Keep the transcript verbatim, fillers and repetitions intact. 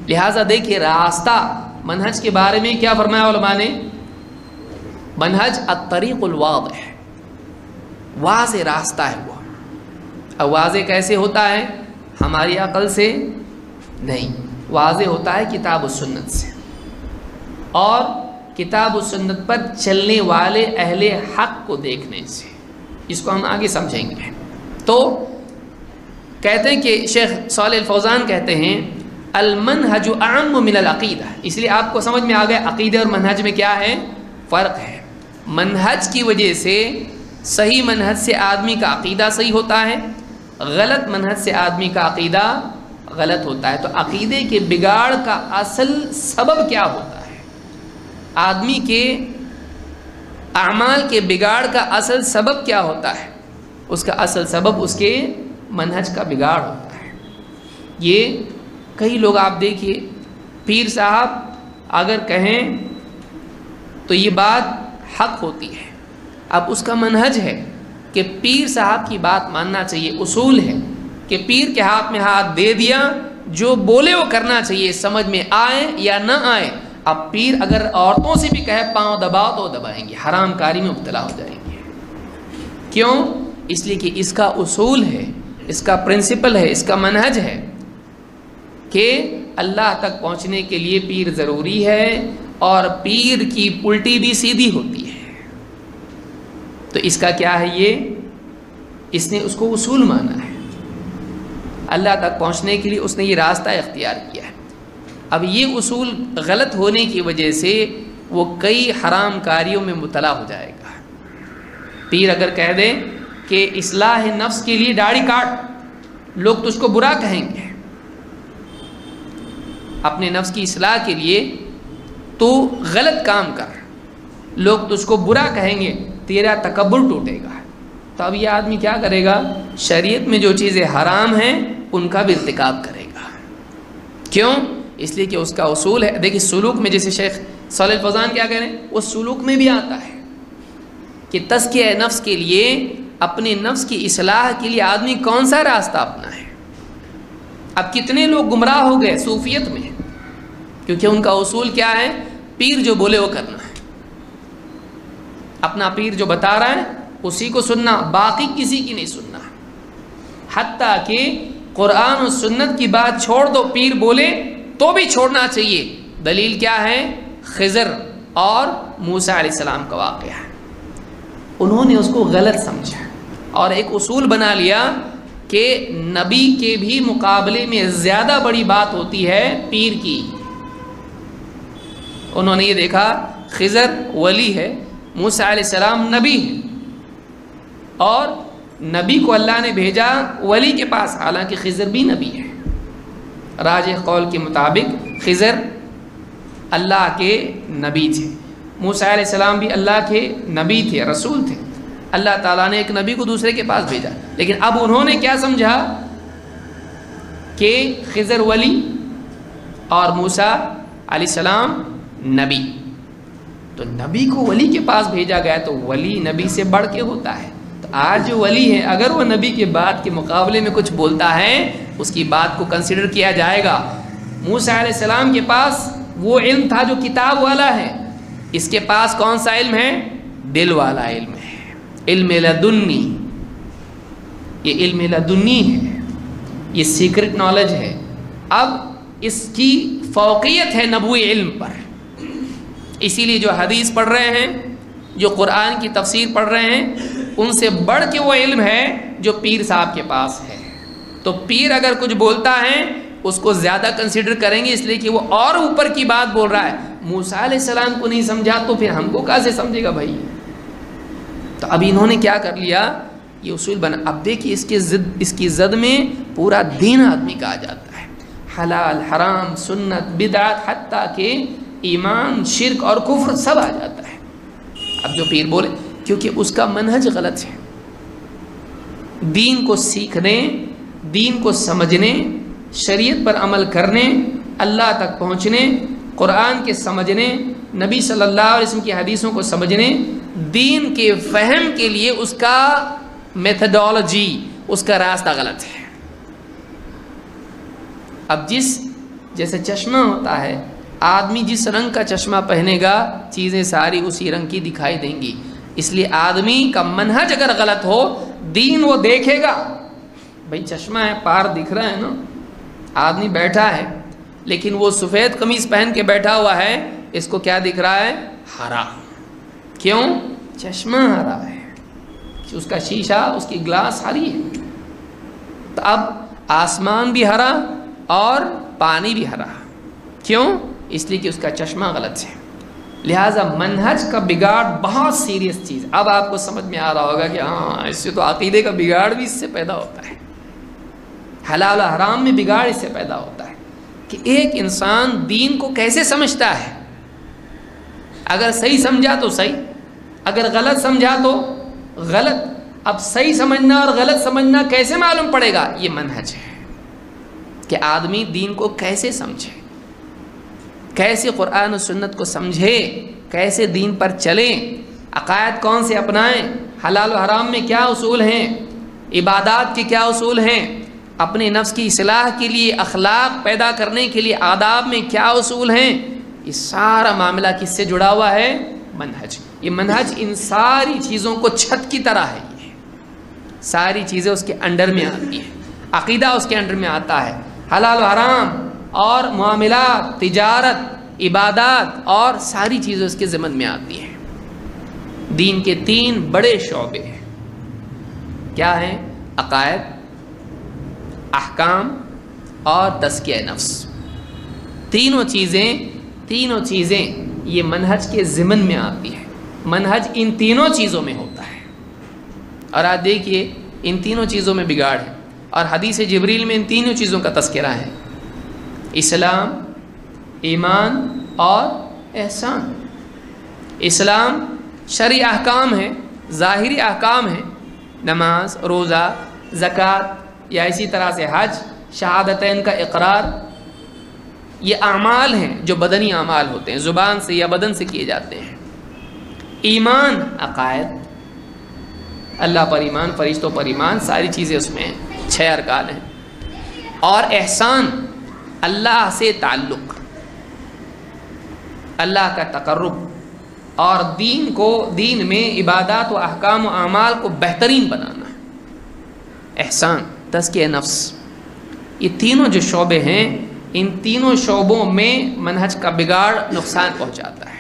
لہٰذا دیکھیے راستہ منہج کے بارے میں کیا فرمایا علماء نے؟ منہج الطریق الواضح، واضح راستہ ہے وہ۔ اب واضح کیسے ہوتا ہے؟ ہماری عقل سے نہیں، واضح ہوتا ہے کتاب و سنت سے، اور کتاب و سنت پر چلنے والے اہل حق کو دیکھنے سے۔ اس کو ہم آگے سمجھیں گے۔ تو کہتے ہیں کہ شیخ صالح الفوزان کہتے ہیں المنہج اعم من العقیدہ، اس لیے آپ کو سمجھ میں آ گیا عقیدہ اور منہج میں کیا ہے، فرق ہے۔ منہج کی وجہ سے صحیح منہج سے آدمی کا عقیدہ صحیح ہوتا ہے، غلط منہج سے آدمی کا عقیدہ غلط ہوتا ہے۔ تو عقیدے کے بگاڑ کا اصل سبب کیا ہوتا ہے؟ آدمی کے اعمال کے بگاڑ کا اصل سبب کیا ہوتا ہے؟ اس کا اصل سبب اس کے منہج کا بگاڑ ہوتا ہے۔ یہ کئی لوگ آپ دیکھیے، پیر صاحب اگر کہیں تو یہ بات حق ہوتی ہے، اب اس کا منہج ہے کہ پیر صاحب کی بات ماننا چاہیے، اصول ہے کہ پیر کے ہاتھ میں ہاتھ دے دیا، جو بولے وہ کرنا چاہیے، سمجھ میں آئے یا نہ آئے۔ اب پیر اگر عورتوں سے بھی کہے پاؤں دباؤ تو دبائیں گے، حرام کاری میں مبتلا ہو جائیں گے۔ کیوں؟ اس لیے کہ اس کا اصول ہے، اس کا پرنسپل ہے، اس کا منہج ہے کہ اللہ تک پہنچنے کے لیے پیر ضروری ہے، اور پیر کی الٹی بھی سیدھی ہوتی ہے۔ تو اس کا کیا ہے؟ یہ اس نے اس کو اصول مانا ہے، اللہ تک پہنچنے کے لیے اس نے یہ راستہ اختیار کیا ہے۔ اب یہ اصول غلط ہونے کی وجہ سے وہ کئی حرام کاریوں میں مبتلا ہو جائے گا۔ پیر اگر کہہ دے کہ اصلاح نفس کے لیے داڑھی کاٹ، لوگ تجھ کو برا کہیں گے۔ اپنے نفس کی اصلاح کے لیے تو غلط کام کر، لوگ تجھ کو برا کہیں گے، تیرا تکبر ٹوٹے گا۔ تو اب یہ آدمی کیا کرے گا؟ شریعت میں جو چیزیں حرام ہیں ان کا بھی ارتکاب کرے گا۔ کیوں؟ اس لیے کہ اس کا اصول ہے۔ دیکھیے سلوک میں جیسے شیخ صالح الفوزان کیا کہہ رہے ہیں، وہ سلوک میں بھی آتا ہے کہ تزکیہ نفس کے لیے، اپنے نفس کی اصلاح کے لیے آدمی کون سا راستہ اپنا ہے۔ اب کتنے لوگ گمراہ ہو گئے صوفیت میں، کیونکہ ان کا اصول کیا ہے؟ پیر جو بولے وہ کرنا ہے، اپنا پیر جو بتا رہا ہے اسی کو سننا، باقی کسی کی نہیں سننا۔ حتیٰ کہ قرآن و سنت کی بات چھوڑ دو، پیر بولے تو بھی چھوڑنا چاہیے۔ دلیل کیا ہے؟ خضر اور موسیٰ علیہ السلام کا واقعہ ہے۔ انہوں نے اس کو غلط سمجھا اور ایک اصول بنا لیا کہ نبی کے بھی مقابلے میں زیادہ بڑی بات ہوتی ہے پیر کی۔ انہوں نے یہ دیکھا خضر ولی ہے، موسیٰ علیہ السلام نبی ہے، اور نبی کو اللہ نے بھیجا ولی کے پاس، حالانکہ خضر بھی نبی ہے۔ راجح قول کے مطابق خضر اللہ کے نبی تھے، موسیٰ علیہ السلام بھی اللہ کے نبی تھے، رسول تھے۔ اللہ تعالیٰ نے ایک نبی کو دوسرے کے پاس بھیجا، لیکن اب انہوں نے کیا سمجھا کہ خضر ولی اور موسیٰ علیہ السلام نبی۔ تو نبی کو ولی کے پاس بھیجا گیا تو ولی نبی سے بڑھ کے ہوتا ہے۔ تو آج جو ولی ہے اگر وہ نبی کے بات کے مقابلے میں کچھ بولتا ہے اس کی بات کو کنسیڈر کیا جائے گا۔ موسیٰ علیہ السلام کے پاس وہ علم تھا جو کتاب والا ہے، اس کے پاس کون سا علم ہے؟ دل والا علم ہے، علم لدنی۔ یہ علم لدنی ہے، یہ سیکرٹ نالج ہے۔ اب اس کی فوقیت ہے نبوی علم پر، اسی لیے جو حدیث پڑھ رہے ہیں، جو قرآن کی تفسیر پڑھ رہے ہیں، ان سے بڑھ کے وہ علم ہے جو پیر صاحب کے پاس ہے۔ تو پیر اگر کچھ بولتا ہے اس کو زیادہ کنسیڈر کریں گے، اس لیے کہ وہ اور اوپر کی بات بول رہا ہے۔ موسیٰ علیہ السلام کو نہیں سمجھا تو پھر ہم کو کیسے سمجھے گا بھائی؟ تو اب انہوں نے کیا کر لیا؟ یہ اصول بنا۔ اب دیکھیے اس کے زد اس کی زد میں پورا دین آدمی کا آ جاتا ہے، حلال حرام سنت بدعت، حتیٰ کہ ایمان شرک اور کفر سب آ جاتا ہے۔ اب جو پیر بولے، کیونکہ اس کا منہج غلط ہے۔ دین کو سیکھنے، دین کو سمجھنے، شریعت پر عمل کرنے، اللہ تک پہنچنے، قرآن کے سمجھنے، نبی صلی اللہ علیہ وسلم کی حدیثوں کو سمجھنے، دین کے فہم کے لیے اس کا میتھڈالوجی، اس کا راستہ غلط ہے۔ اب جس جیسے چشمہ ہوتا ہے، آدمی جس رنگ کا چشمہ پہنے گا چیزیں ساری اسی رنگ کی دکھائی دیں گی. اس لیے آدمی کا منہج اگر غلط ہو دین وہ دیکھے گا. بھائی چشمہ ہے، پار دکھ رہا ہے نا، آدمی بیٹھا ہے لیکن وہ سفید قمیص پہن کے بیٹھا ہوا ہے، اس کو کیا دکھ رہا ہے؟ ہرا. کیوں؟ چشمہ ہرا ہے، اس کا شیشہ، اس کی گلاس ہری ہے. تو اب آسمان بھی ہرا اور پانی بھی ہرا. کیوں؟ اس لیے کہ اس کا چشمہ غلط ہے. لہٰذا منہج کا بگاڑ بہت سیریس چیز. اب آپ کو سمجھ میں آ رہا ہوگا کہ ہاں اس سے تو عقیدے کا بگاڑ بھی اس سے پیدا ہوتا ہے، حلال و حرام میں بگاڑ اس سے پیدا ہوتا ہے کہ ایک انسان دین کو کیسے سمجھتا ہے. اگر صحیح سمجھا تو صحیح، اگر غلط سمجھا تو غلط. اب صحیح سمجھنا اور غلط سمجھنا کیسے معلوم پڑے گا؟ یہ منہج ہے کہ آدمی دین کو کیسے سمجھے، کیسے قرآن و سنت کو سمجھے، کیسے دین پر چلیں، عقائد کون سے اپنائیں، حلال و حرام میں کیا اصول ہیں، عبادات کے کیا اصول ہیں، اپنے نفس کی اصلاح کے لیے، اخلاق پیدا کرنے کے لیے آداب میں کیا اصول ہیں. یہ سارا معاملہ کس سے جڑا ہوا ہے؟ منہج. یہ منہج ان ساری چیزوں کو چھت کی طرح ہے، یہ ساری چیزیں اس کے انڈر میں آتی ہیں. عقیدہ اس کے انڈر میں آتا ہے، حلال و حرام اور معاملات، تجارت، عبادات اور ساری چیزیں اس کے ضمن میں آتی ہیں. دین کے تین بڑے شعبے ہیں. کیا ہیں؟ عقائد، احکام اور تزکیہ نفس. تینوں چیزیں تینوں چیزیں یہ منہج کے ضمن میں آتی ہیں. منہج ان تینوں چیزوں میں ہوتا ہے. اور آج دیکھیے ان تینوں چیزوں میں بگاڑ ہے، اور حدیث جبریل میں ان تینوں چیزوں کا تذکرہ ہے: اسلام، ایمان اور احسان. اسلام شرعی احکام ہے، ظاہری احکام ہیں، نماز، روزہ، زکوٰۃ یا اسی طرح سے حج، شہادتین کا اقرار. یہ اعمال ہیں جو بدنی اعمال ہوتے ہیں، زبان سے یا بدن سے کیے جاتے ہیں. ایمان عقائد، اللہ پر ایمان، فرشتوں پر ایمان، ساری چیزیں اس میں ہیں، چھ ارکان ہیں. اور احسان اللہ سے تعلق، اللہ کا تقرب اور دین کو، دین میں عبادات و احکام و اعمال کو بہترین بنانا. احسان، تزکیہ نفس، یہ تینوں جو شعبے ہیں ان تینوں شعبوں میں منہج کا بگاڑ نقصان پہنچاتا ہے.